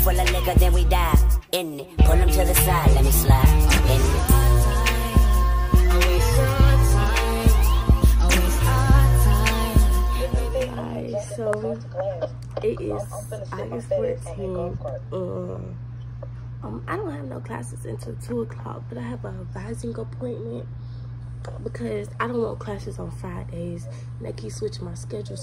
full of liquor, then we dive in it. Pull them to the side, let me slide in it. So it is August 14th, and I don't have no classes until 2 o'clock, but I have an advising appointment because I don't want classes on Fridays, and they keep switching my schedules.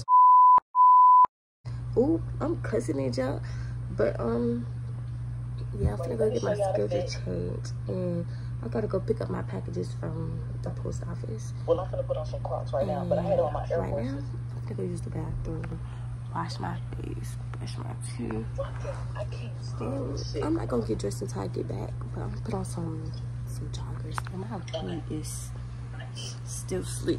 Ooh, I'm cussing at y'all, but yeah, I'm gonna go get my schedule changed, and I gotta go pick up my packages from the post office. Well, I'm gonna put on some Crocs right now, but I had on my Air Force. Right now, I'm gonna go use the bathroom, wash my face, brush my teeth. I can't stand I'm not gonna get dressed until I get back, but I'm gonna put on some joggers, and my feet is still asleep.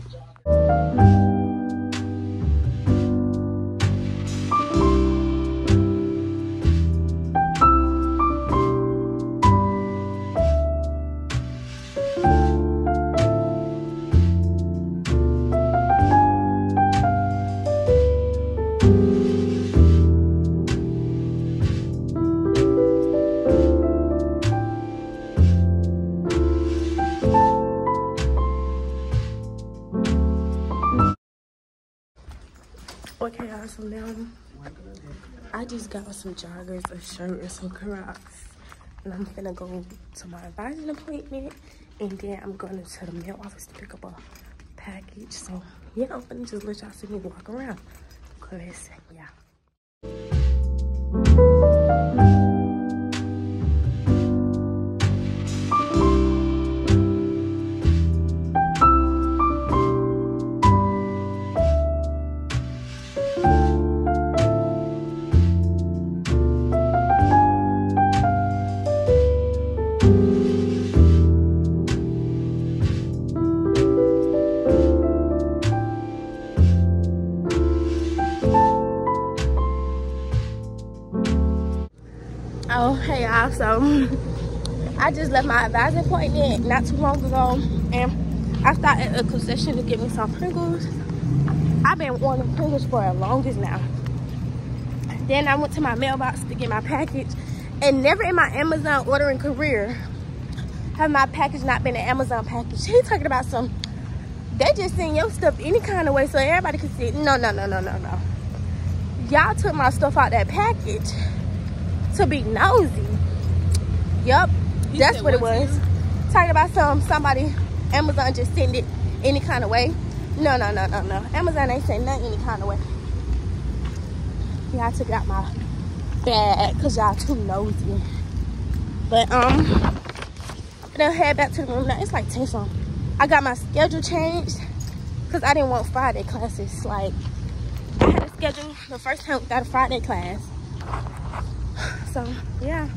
Okay, y'all, so now I just got some joggers, a shirt, and some Crocs, and I'm gonna go to my advising appointment, and then I'm going to the mail office to pick up a package. So yeah, I'm gonna just let y'all see me walk around, cause yeah. Oh, hey y'all, so I just left my advising appointment not too long ago, and I stopped at a concession to get me some Pringles. I've been wanting Pringles for the longest now. Then I went to my mailbox to get my package, and never in my Amazon ordering career have my package not been an Amazon package. He talking about some, they just send your stuff any kind of way so everybody can see it. No. Y'all took my stuff out that package to be nosy. Yup, that's what it was. Talking about somebody, Amazon just send it any kind of way. No. Amazon ain't saying nothing any kind of way. Y'all took it out my bag because y'all too nosy. But I'm gonna head back to the room now. It's like 10 something. I got my schedule changed because I didn't want Friday classes. Like, I had a schedule the first time without a Friday class. So yeah,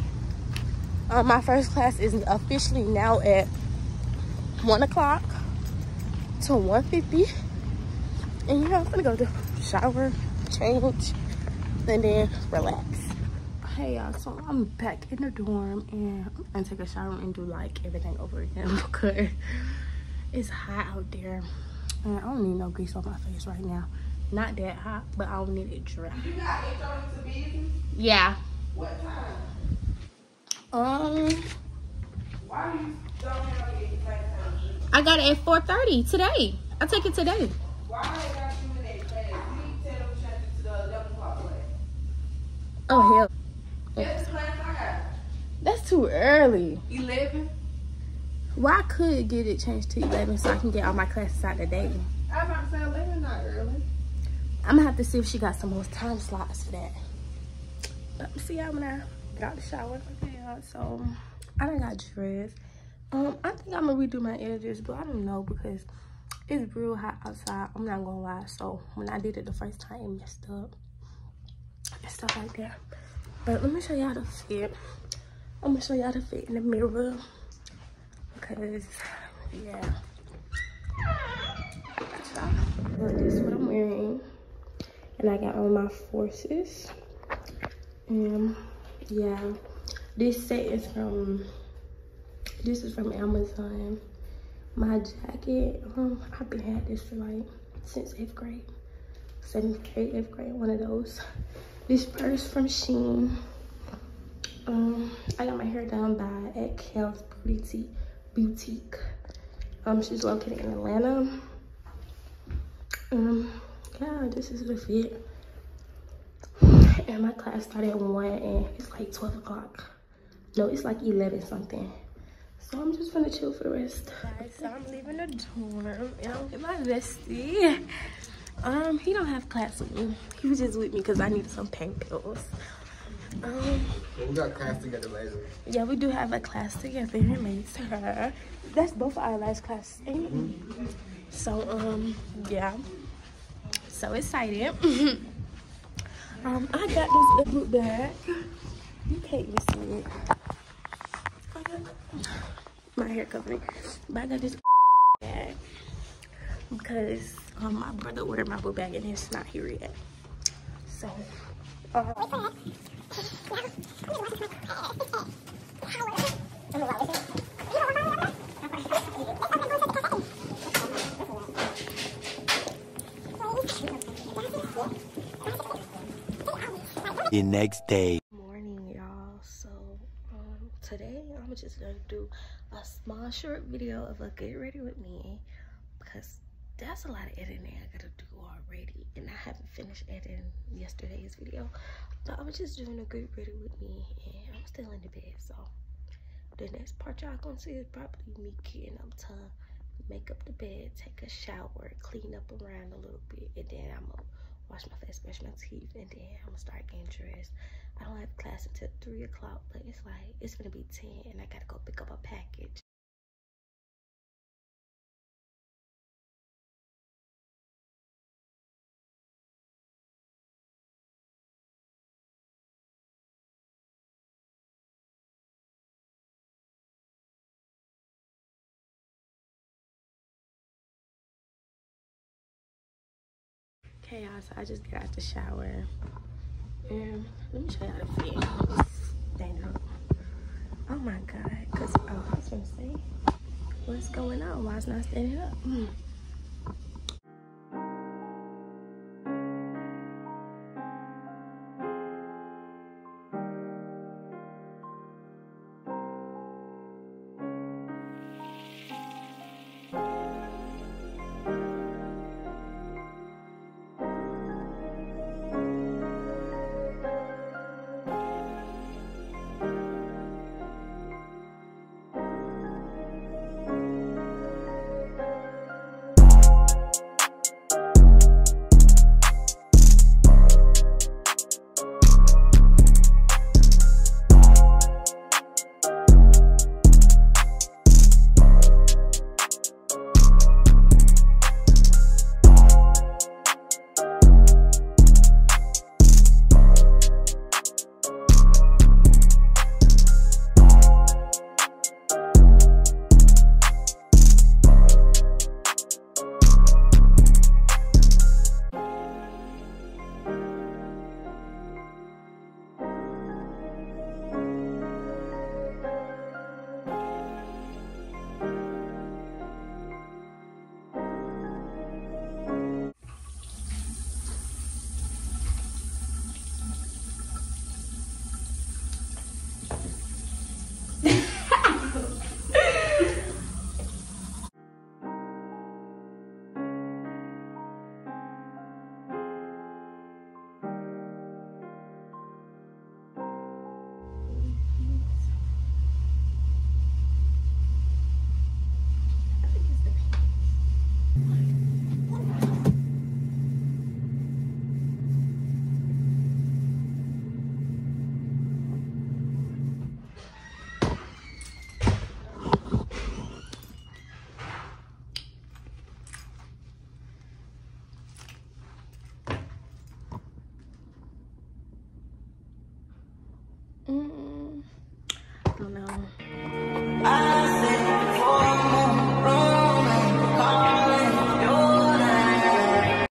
my first class is officially now at 1 o'clock to 1:50, and yeah, I'm gonna go to shower, change, and then relax. Hey y'all, so I'm back in the dorm, and I'm gonna take a shower and do like everything over again because it's hot out there, and I don't need no grease on my face right now. Not that hot, but I don't need it dry. You got intro to business? Yeah. What time? Why Why you don't have it at the same time? I got it at 4:30 today. I take it today. Why they got you in that class? You need to tell them to change it to the 11 o'clock class. Oh hell. That's the class I got. That's too early. 11? Well, I could get it changed to 11 so I can get all my classes out today. I was about to say 11, not early. I'm gonna have to see if she got some more time slots for that. But see y'all when I get out the shower. Okay, y'all, so I done got dressed. I think I'm gonna redo my edges, but I don't know because it's real hot outside. I'm not gonna lie. So when I did it the first time, it messed up and stuff like that. But let me show y'all the fit. I'm gonna show y'all the fit in the mirror because yeah. But this is what I'm wearing, and I got on my forces. And yeah, this set is from Amazon. My jacket, I've been had this for like since 8th grade, 7th grade, 8th grade, one of those. This purse from Shein, I got my hair done by at Kel's Boutique. She's located in Atlanta. Yeah, this is the fit. And my class started at 1 and it's like 12 o'clock. No, it's like 11 something. So I'm just gonna chill for the rest. Guys, so I'm leaving the dorm and I'm with my bestie. He don't have class with me. He was just with me because I needed some pain pills. We got class together later. Yeah, we do have a class together later. That's both our last class, ain't it? So, yeah. So excited. I got this book bag. You can't even see it. My hair covering. But I got this bag because my brother ordered my book bag and it's not here yet. So, the next day. Morning, y'all. So today I'm just gonna do a small short video of a get ready with me because that's a lot of editing I gotta do already and I haven't finished editing yesterday's video. So I was just doing a get ready with me and I'm still in the bed. So the next part y'all gonna see is probably me getting up to make up the bed, take a shower, clean up around a little bit, and then I'm gonna wash my face, brush my teeth, and then I'm gonna start getting dressed. I don't have class until 3 o'clock, but it's like, it's gonna be 10 and I gotta go pick up a package. Okay, y'all, so I just got out the shower. And let me show y'all the fit. Stand up. Oh my God, cause I was gonna say, what's going on? Why it's not standing up?